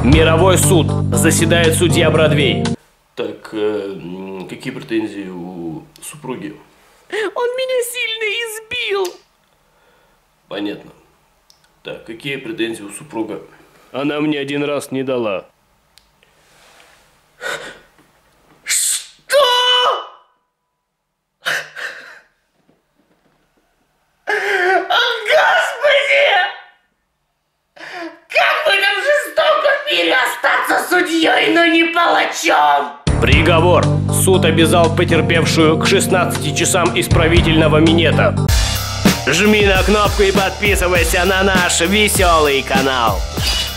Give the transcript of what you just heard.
Мировой суд. Заседает судья Бродвей. Так, какие претензии у супруги? Он меня сильно избил. Понятно. Так, какие претензии у супруга? Она мне один раз не дала. Что? Господи! Как в этом жестоком мире остаться судьей, но не палачом? Приговор. Суд обязал потерпевшую к 16 часам исправительного минета. Жми на кнопку и подписывайся на наш веселый канал.